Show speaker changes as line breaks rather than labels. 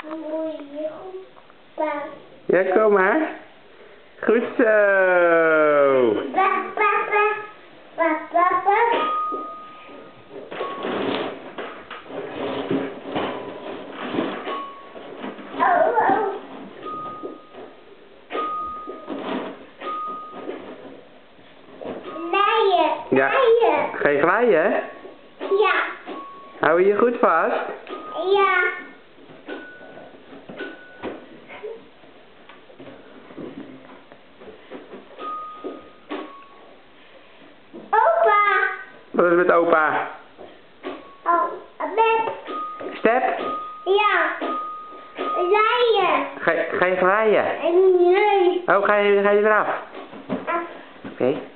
Ja, kom maar. Goed zo. Ja. Ga je glijden?
Ja.
Hou je je goed vast?
Ja. Opa.
Wat is er met opa?
Oh, Beb.
Step?
Ja. Leien.
Ga je glijden?
Nee.
Oh, ga je eraf?
Ah.
Oké.